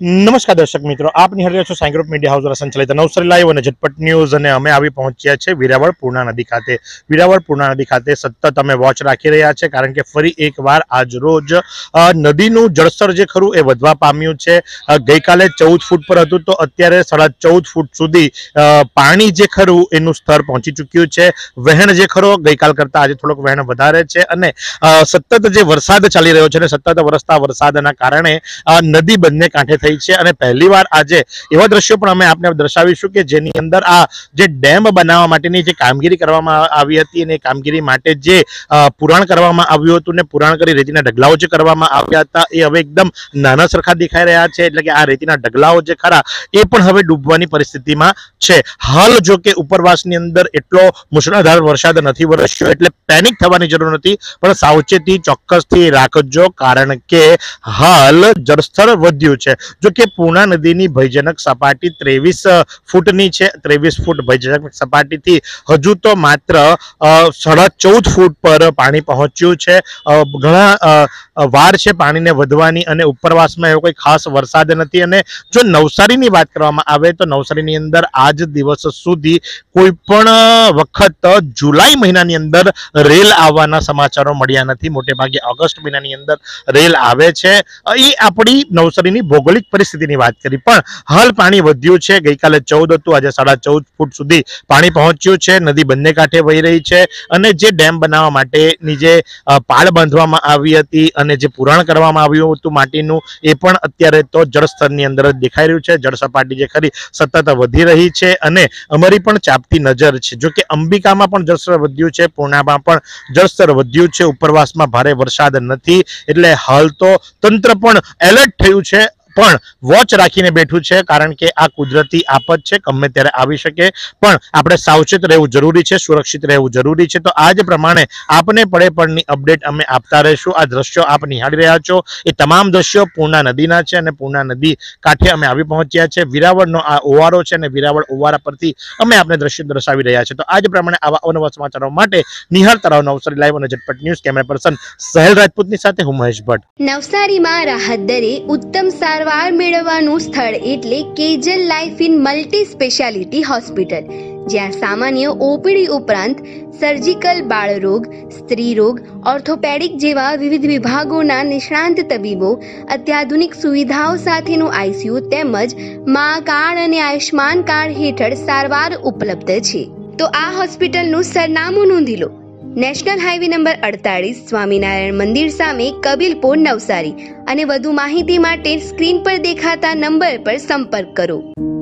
નમસ્કાર દર્શક મિત્રો, આપ નિહાળી રહ્યા છો સાઈ ગ્રુપ મીડિયા હાઉસ દ્વારા સંચાલિત નવસારી લાઈવ અને ઝટપટ ન્યૂઝ. અને અમે આવી પહોંચ્યા છે વેરાવળ પૂર્ણા નદી ખાતે. વેરાવળ પૂર્ણા નદી ખાતે સતત અમે વોચ રાખી રહ્યા છે, કારણ કે ફરી એકવાર આજ રોજ નદીનું જળસ્તર જે ખરું એ વધવા પામ્યું છે. ગઈકાલે 14 ફૂટ પર હતું, તો અત્યારે 14.5 ફૂટ સુધી પાણી જે ખરું એનું સ્તર પહોંચી ચૂક્યું છે. વહેણ જે ખરો ગઈકાલ કરતા આજે થોડોક વહેણ વધારે છે, અને સતત જે વરસાદ ચાલી રહ્યો છે અને સતત વરસતા વરસાદના કારણે નદી બંને કાંઠે થઈ છે. અને પહેલીવાર આજે એવા દ્રશ્યો પણ અમે આપને દર્શાવીશું કે જેની અંદર આ જે ડેમ બનાવવા માટેની જે કામગીરી કરવામાં આવી હતી અને કામગીરી માટે જે પુરાણ કરવામાં આવ્યું હતું ને પુરાણ કરી રેતીના ઢગલાઓ જે કરવામાં આવ્યા હતા એ હવે એકદમ નાના સરખા દેખાઈ રહ્યા છે. એટલે કે આ રેતીના ઢગલાઓ જે ખરા એ પણ હવે ડૂબવાની પરિસ્થિતિમાં છે. હાલ જો કે ઉપરવાસની અંદર એટલો મુશળધાર વરસાદ નથી વરસ્યો, એટલે પેનિક થવાની જરૂર નથી, પણ સાવચેતી ચોક્કસથી રાખજો, કારણ કે હાલ જળસ્તર વધ્યું છે. જો કે પૂર્ણા નદીની ભયજનક સપાટી 23 ફૂટની છે. 23 ફૂટ ભયજનક સપાટીથી હજુ તો માત્ર 14.5 ફૂટ પર પાણી પહોંચ્યું છે. ઘણા વાર છે પાણીને વધવાની, અને ઉપરવાસમાં એવો કોઈ ખાસ વરસાદ નથી. અને જો નવસારીની વાત કરવામાં આવે તો નવસારીની અંદર આજ દિવસ સુધી કોઈ પણ વખત જુલાઈ મહિનાની અંદર રેલ આવવાના સમાચારો મળ્યા નથી. મોટે ભાગે ઓગસ્ટ મહિનાની અંદર રેલ આવે છે. એ આપણી નવસારીની ભૌગોલિક પરિસ્થિતિની વાત કરી, પણ હાલ પાણી વધ્યું છે. ગઈકાલે 14 હતું, આજે 14.5 ફૂટ સુધી પાણી પહોંચ્યું છે. નદી બંને કાંઠે વહી રહી છે, અને જે ડેમ બનાવવા માટેની જે પાળ બાંધવામાં આવી હતી અને જે પુરાણ કરવામાં આવ્યું હતું માટીનું, એ પણ અત્યારે તો જળસ્તરની અંદર જ દેખાઈ રહ્યું છે. જળ સપાટી જે ખરી સતત વધી રહી છે, અને અમારી પણ ચાપતી નજર છે. જો કે અંબિકામાં પણ જળસ્તર વધ્યું છે, પૂર્ણામાં પણ જળસ્તર વધ્યું છે. ઉપરવાસમાં ભારે વરસાદ નથી, એટલે હાલ તો તંત્ર પણ એલર્ટ થયું છે, પણ વોચ રાખીને બેઠું છે, કારણ કે આ કુદરતી આફત છે, ગમે ત્યારે આવી શકે. પણ આપણે સાવચેત રહેવું જરૂરી છે, સુરક્ષિત રહેવું જરૂરી છે. તો આ જ પ્રમાણે આપને પડે પડની અપડેટ અમે આપતા રહીશું. આ દ્રશ્યો આપ નિહાળી રહ્યા છો એ તમામ દ્રશ્યો પૂર્ણા નદીના છે, અને પૂર્ણા નદી કાંઠે અમે આવી પહોંચ્યા છે. વેરાવળનો આ ઓવારો છે, અને વેરાવળ ઓવારા પરથી અમે આપને દ્રશ્યો દર્શાવી રહ્યા છે. તો આ જ પ્રમાણે આવા અવનવા સમાચારો માટે નિહાળતા રહો નવસારી લાઈવ અને Jhatpat news. Camera person Sahel રાજપૂતની સાથે હું મહેશ ભટ્ટ. નવસારીમાં રાહત દરે ઉત્તમ સારવાર મેળવવાનું સ્થળ એટલે કેજલ life in multi speciality hospital, જ્યાં સામાન્ય ઓપીડી ઉપરાંત સર્જિકલ, બાળરોગ, સ્ત્રી રોગ, ઓર્થોપેડિક જેવા વિવિધ વિભાગોના નિષ્ણાંત તબીબો, અત્યાધુનિક સુવિધાઓ સાથેનું આઈસીયુ તેમજ મા કાર્ડ અને આયુષ્માન કાર્ડ હેઠળ સારવાર ઉપલબ્ધ છે. તો આ હોસ્પિટલનું સરનામું નોંધી લો. નેશનલ હાઈવે નંબર 48, સ્વામિનારાયણ મંદિર સામે, કબીલપુર, નવસારી. અને વધુ માહિતી માટે સ્ક્રીન પર દેખાતા નંબર પર સંપર્ક કરો.